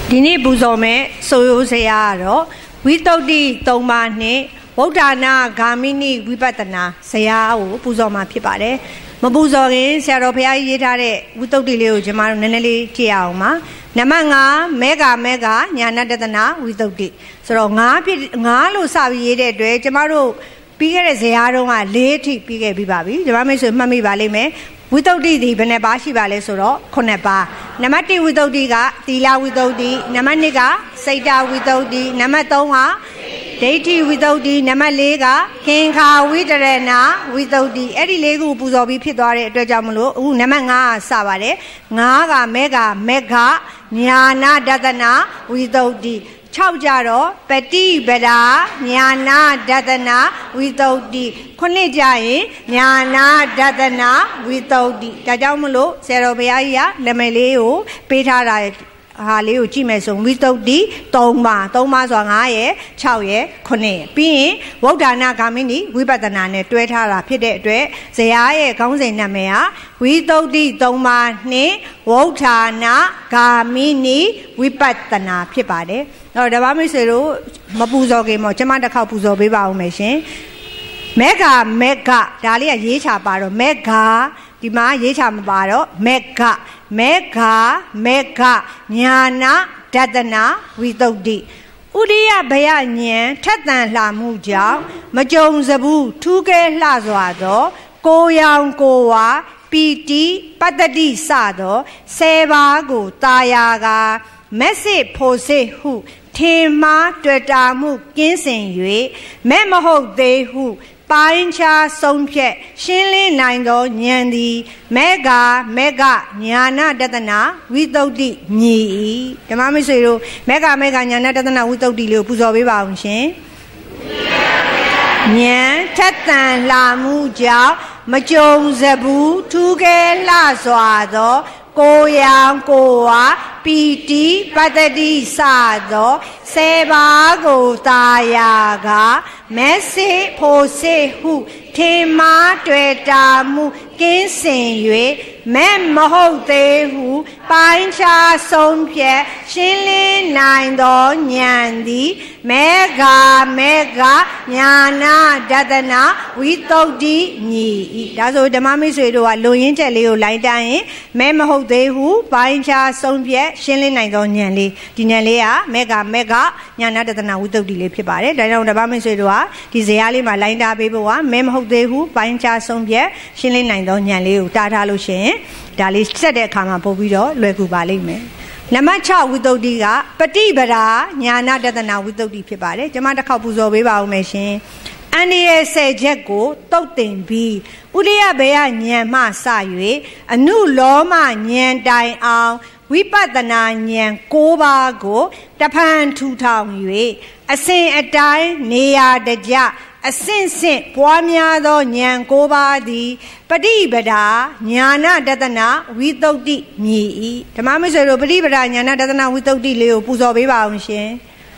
ဒီနေ့ပူဇော်မဲ့ဆိုရိုးစရာကတော့ဝိတုဒ္ဓိ၃ပါးနဲ့ဗုဒ္ဓနာဂါမိနိဝိပဿနာဇယားကိုပူဇော်မှာဖြစ်ပါတယ်မပူဇော်ခင်ဆရာတော်ဘုရားကြီးရေးထားတဲ့ဝိတုဒ္ဓိလေးကိုကျွန်တော်တို့နည်းနည်းလေးကြည့်အောင်ပါနံပါတ်5မေဃညာဏတတနာဝိတုဒ္ဓိဆိုတော့5လို့စပြီးရေးတဲ့အတွက်ကျွန်တော်တို့ပြီးခဲ့တဲ့ဇယားတုန်းက4ထိပြီးခဲ့ပြီးပါပြီကျွန်မမိတ်ဆွေမှတ်မိပါလိမ့်မယ်ဝိတုဒ္ဓိဒီဘယ်နှပါရှိပါလဲဆိုတော့9ပါနံပါတ်1ဝိတုဒ္ဓိကသီလဝိတုဒ္ဓိနံပါတ်2ကစိတ်တဝိတုဒ္ဓိနံပါတ်3ကဒိဋ္ဌိဝိတုဒ္ဓိနံပါတ်4ကခင်္ခာဝိတရဏဝိတုဒ္ဓိအဲ့ဒီ၄ခုပူဇော်ပြီးဖြစ်သွားတဲ့အတွက်ကြောင့်မလို့အခုနံပါတ်5ကစပါတယ်5ကမေဃညာဏတတနာဝိတုဒ္ဓိ6ကြတော့ပฏิပဒါညာဏဒတနာဝိတုဒ္ဓိ9ကြရင်ညာဏဒတနာဝိတုဒ္ဓိဒါကြောင့်မလို့ဆရာတော်ဘုရားကြီးကနာမည်လေးကိုပေးထားတာဟာလေးကိုကြည့်မယ်ဆိုဝိတုဒ္ဓိ3ပါဆိုတာ5ရယ်6ရယ်9ရယ်ပြီးရင်ဝုဒ္ဓနာဂါမိနိဝိပဿနာနဲ့တွဲထားတာဖြစ်တဲ့အတွက်ဇယားရဲ့ခေါင်းစဉ်နာမည်ဟာဝိတုဒ္ဓိ3ပါနှင့်ဝုဒ္ဓနာဂါမိနိဝိပဿနာဖြစ်ပါတယ်တော့တပါးမိတ်ဆွေတို့မပူဇော်ခင်ပေါ့ကျွန်မတစ်ခေါက်ပူဇော်ပေးပါဦးမယ်ရှင်မေဃဒါလေးကရေးချပါတော့မေဃဒီမှာရေးချမပါတော့မေဃညာဏဒတနာဝိတုဒ္ဓိဥဒိယဘယဉာဏ်ထက်သန်လှမှုကြောင့်မကြုံစဘူးထူးကဲလှစွာသောကိုရောင်ကိုဝါပီတိပတ္တိစသော10ပါးကိုတာယာကမက်စစ်ဖို့စစ်ဟုထင်မှားတွေ့တာမှုကင်းစင်၍မဲ့မဟုတ်သေးဟုပိုင်းခြားဆုံးဖြတ်ရှင်းလင်းနိုင်သောဉာဏ်သည်မေဃညာဏတတနာဝိတုဒ္ဓိမြည်၏ဓမ္မမိတ်ဆွေတို့မေဃညာဏတတနာဝိတုဒ္ဓိလေးကိုပူဇော်ပေးပါအောင်ရှင်ဉာဏ်ထက်သန်လှမှုကြောင့်မကြုံစဘူးထူးကဲလှစွာသောကိုရောင်ကိုဝါပီတိပတ္တိစသော10ပါးကိုတာယာကမက်စစ်ဖို့စစ်ဟုထင်မှားတွေ့တာမှုကင်းစင်၍မဲ့မဟုတ်သေးဟုပိုင်းခြားဆုံးဖြတ်ရှင်းလင်းနိုင်သောဉာဏ်သည်မေဃညာဏဒတနာဝိတုဒ္ဓိမြည်၏ဒါဆိုဓမ္မမိတ်ဆွေတို့ကလူရင်းချက်လေးကိုလိုက်တိုင်းရင်မဲ့မဟုတ်သေးဟုပိုင်းခြားဆုံးဖြတ်ရှင်းလင်းနိုင်သောဉာဏ်လေးဒီဉာဏ်လေးကမေဃညာဏဒတနာဝိတုဒ္ဓိလေးဖြစ်ပါတယ်ဒါကြောင့်ဓမ္မမိတ်ဆွေတို့ကဒီဇယားလေးမှာလိုင်းတာပေးဖို့ကမဲမဟုတ်သေးဘူးပိုင်းခြားဆုံးဖြတ်ရှင်းလင်းနိုင်သောဉာဏ်လေးကိုတားထားလို့ရှိရင်ဒါလေးစက်တဲ့အခါမှာပို့ပြီးတော့လွယ်ကူပါလိမ့်မယ်နံပါတ်6ဝိတုဒ္ဓိကပฏิပဒါညာဏတတနာဝိတုဒ္ဓိဖြစ်ပါတယ်ကျွန်မတစ်ခေါက်ပူဇော်ပေးပါဦးမယ်ရှင်အန္တရာယ်10ချက်ကိုတုတ်တင်ပြီးဥဒိယဘေယဉာဏ်မှစ၍အနုလောမဉာဏ်တိုင်အောင်ဝိပဿနာဉာဏ်9ပါးကိုတဖန်ထူထောင်၍အစဉ်အတိုင်းနေရာတကျအဆင့်ဆင့်ပွားများသောဉာဏ်9ပါးသည်ပฏิပဒါညာဏတတနာဝိတုဒ္ဓိမြည်၏ဓမ္မမိတ်ဆွေတို့ပฏิပဒါညာဏတတနာဝိတုဒ္ဓိလေးကိုပူဇော်ပေးပါအောင်ရှင်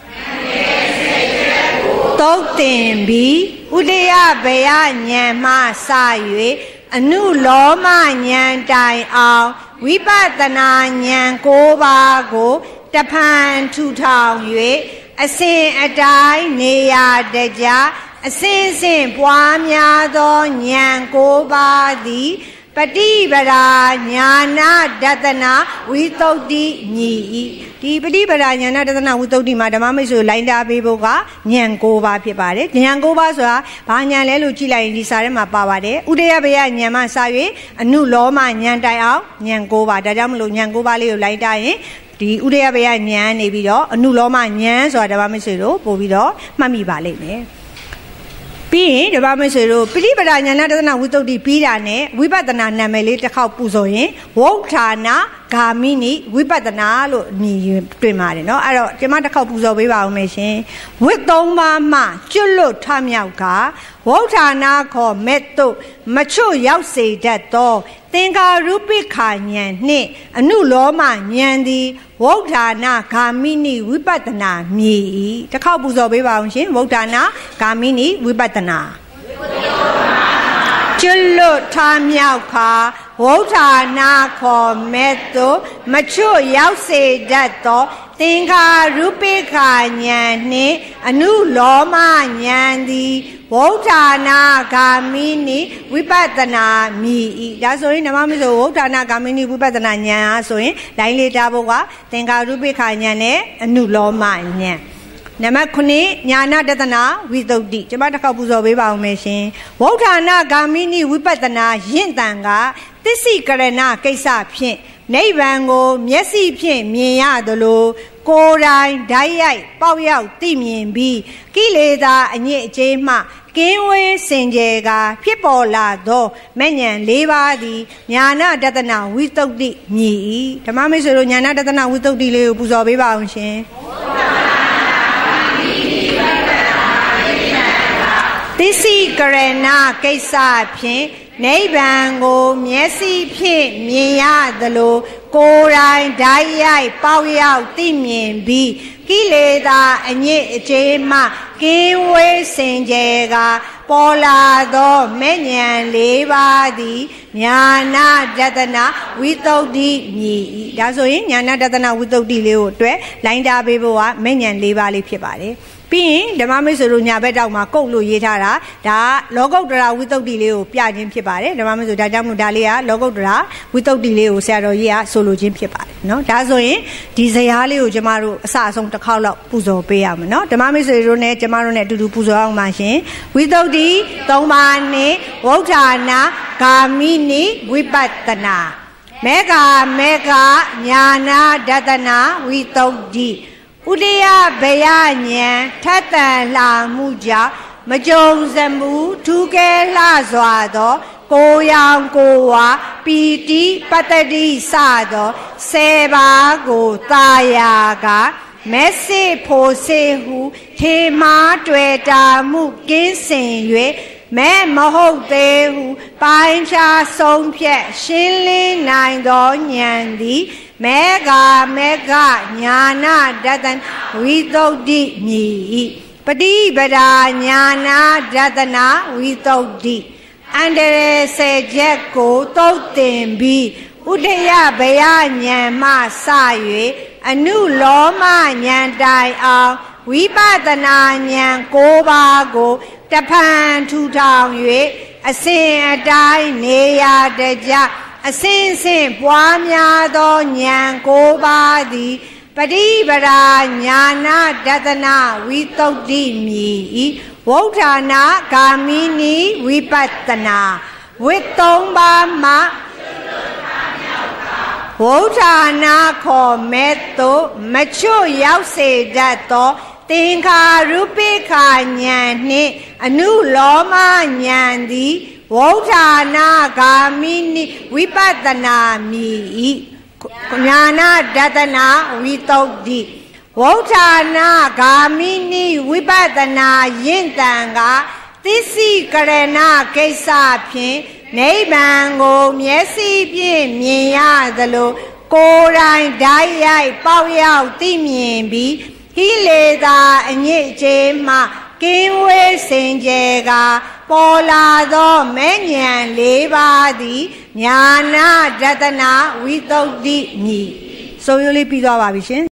တုတ်တင်ပြီးဥဒိယဘေယဉာဏ်မှစ၍အနုလောမဉာဏ်တိုင်အောင်ဝိပဿနာဉာဏ်9ပါးကိုတဖန်ထူထောင်၍အစဉ်အတိုင်းနေရာတကျအစဉ်စဉ်ပွားများသောဉာဏ်9ပါးသည်ပฏิပဒါညာဏဒတနာဝိတုဒ္ဓိမြည်၏ဒီပฏิပဒါညာဏဒတနာဝိတုဒ္ဓိမှာဓမ္မမိတ်ဆွေလိုင်းတာပေးဖို့ကဉာဏ်9ပါးဖြစ်ပါတယ်ဉာဏ်9ပါးဆိုတာဘာဉာဏ်လဲလို့ကြည့်လိုက်ရင်ဒီစာထဲမှာပါပါတယ်ဥဒယဘေယဉာဏ်မှစ၍အနုလောမဉာဏ်တိုင်အောင်ဉာဏ်9ပါးဒါကြောင့်မလို့ဉာဏ်9ပါးလေးကိုလိုင်းတာရင်ဒီဥဒယဘေယဉာဏ်နေပြီးတော့အနုလောမဉာဏ်ဆိုတာဓမ္မမိတ်ဆွေတို့ပို့ပြီးတော့မှတ်မိပါလိမ့်မယ်ပြီးရင်ဓမ္မမိတ်ဆွေတို့ပฏิပဒါညာဏတတနာဝိတုဒ္ဓိပြီးတာနဲ့ဝိပဿနာနာမည်လေးတစ်ခေါက်ပူဇော်ရင်ဝုဋ္ဌာနာဂါမိနိဝိပဿနာလို့အမည်တွင်ပါတယ်เนาะအဲ့တော့ကျွန်မတစ်ခေါက်ပူဇော်ပေးပါဦးမယ်ရှင်ဝိသုံးပါးမှကျွတ်လွတ်ထမြောက်ကဝုဋ္ဌာနာခေါ်မဲ့တို့မချွတ်ရောက်စေတတ်သောသင်္ကာရုပိခာဉာဏ်နှင့်အနုလောမဉာဏ်သည်ဝုဋ္ဌာနာဂါမိနိဝိပဿနာမြည်၏တစ်ခေါက်ပူဇော်ပေးပါအောင်ရှင်ဝုဋ္ဌာနာဂါမိနိဝိပဿနာကျွတ်လွတ်ထမြောက်ခါဝုဋ္ဌာနာခေါ်မဲ့တို့မချွတ်ရောက်စေတတ်သောသင်္ခါရုပိခာဉာဏ်နှင့်အနုလောမဉာဏ်သည်ဝဋ္ဌာနာဂါမိနိဝိပဿနာမြည်၏ဒါဆိုရင်ဓမ္မမဆိုဝဋ္ဌာနာဂါမိနိဝိပဿနာဉာဏ်အားဆိုရင်လိုင်းလေးတားဖို့ကသင်္ခါရုပိခာဉာဏ်နဲ့အနုလောမဉာဏ်နံပါတ်9ညာနာတဒနာဝိသုဒ္ဓိကျွန်မတစ်ခေါက်ပူဇော်ပေးပါဦးမယ်ရှင်ဝဋ္ဌာနာဂါမိနိဝိပဿနာယင့်တန်ကသစ္စိကရဏကိစ္စဖြင့်နိဗ္ဗာန်ကိုမျက်စိဖြင့်မြင်ရသလိုကိုယ်တိုင်ဓာတ်ရိုက်ပေါက်ရောက်သိမြင်ပြီးကိလေသာအညစ်အကြေးမှကင်းဝေးစင်ကြယ်ကဖြစ်ပေါ်လာသောမဲ့ဉာဏ်၄ပါးသည်ညာနာတဒနာဝိသုဒ္ဓိမြည်၏ဓမ္မမိတ်ဆွေတို့ညာနာတဒနာဝိသုဒ္ဓိလေးကိုပူဇော်ပေးပါအောင်ရှင်သစ္စိကရဏကိစ္စဖြင့်နိဗ္ဗာန်ကိုမျက်စိဖြင့်မြင်ရသလိုကိုယ်တိုင်ဓာတ်ရိုက်ပေါက်ရောက်သိမြင်ပြီးကိလေသာအညစ်အကြေးမှကင်းဝေးစင်ကြယ်ကပေါ်လာသောမဲ့ဉာဏ်၄ပါးသည်ညာနာတဒနာဝိသုဒ္ဓိမြည်၏ဒါဆိုရင်ညာနာတဒနာဝိသုဒ္ဓိလေးကိုအတွက်လိုင်းတာပေးဖို့ကမဲ့ဉာဏ်၄ပါးလေးဖြစ်ပါတယ်ပြီးရင်ဓမ္မမိတ်ဆွေတို့ညာဘက်တောက်မှာကုတ်လို့ရေးထားတာဒါလောကုတ္တရာဝိသုဒ္ဓိလေးကိုပြခြင်းဖြစ်ပါတယ်ဓမ္မမိတ်ဆွေဒါကြောင့်မို့ဒါလေးကလောကုတ္တရာဝိသုဒ္ဓိလေးကိုဆရာတော်ကြီးကဆိုလိုခြင်းဖြစ်ပါတယ်เนาะဒါဆိုရင်ဒီဇယားလေးကိုကျမတို့အစအဆုံးတစ်ခေါက်လောက်ပူဇော်ပေးရမယ်เนาะဓမ္မမိတ်ဆွေတို့နဲ့ကျမတို့နဲ့အတူတူပူဇော်အောင်ပါရှင်ဝိသုဒ္ဓိ၃ပါးနဲ့ဝဋ္ဌာနာဂါမိနိဝိပဿနာမေဃညာနာဒသနာဝိသုဒ္ဓိဥဒယဘယဉာဏ်ထက်သန်လာမှုကြောင့်မကြုံစမှုထူးကဲလှစွာသောကိုရောင်ကိုဝါပီတိပတ္တိစသော10ပါးကိုသာယာကမက်စေဖို့စေဟုထေမာတွေ့တာမှုကင်းစင်၍မဲမဟုတ်သေးဟုပိုင်းခြားဆုံးဖြတ်ရှင်းလင်းနိုင်သောဉာဏ်သည်မေဃညာနာဒသနာဝိသုဒ္ဓိမြည်၏ပฏิပဒါညာနာဒသနာဝိသုဒ္ဓိအန္တရာယ်စေချက်ကိုသုတ်တင်ပြီးဥဒယဘယဉာဏ်မှစ၍အနုလောမဉာဏ်တိုင်အောင်ဝိပဿနာဉာဏ်၉ပါးကိုတဖန်ထူထောင်၍အစဉ်အတိုင်းနေရာတကျအစဉ်စဉ်ပွားများသောဉာဏ်၉ပါးသည်ပฏิပဒါညာနာဒသနာဝိသုဒ္ဓိမြည်၏ဝဋ္ဌာနာဂါမိနိဝိပဿနာဝိသုံးပါးမှဝဋ္ဌာနာခေါ်မဲ့သို့မချွတ်ရောက်စေတတ်သောသင်္ခါရုပိခာဉာဏ်နှင့်အနုလောမဉာဏ်သည်ဝဋ္ဌာနာဂါမိနိဝိပဿနာမြည်၏ညာနာဒသနာဝိသုဒ္ဓိဝဋ္ဌာနာဂါမိနိဝိပဿနာယင့်တန်ကသစ္စိကရဏကိစ္စဖြင့်နိဗ္ဗာန်ကိုမျက်စိဖြင့်မြင်ရသလိုကိုယ်တိုင်ဓာတ်ရိုက်ပေါက်ရောက်သိမြင်ပြီးကိလေသာအညစ်အကြေးမှကင်းဝေးစင်ကြယ်ကပေါ်လာသောမဲ့ဉာဏ်၄ပါးသည်ညာနာဒသနာဝိသုဒ္ဓိမြည်ဆိုရိုးလေးပြီးသွားပါပြီရှင်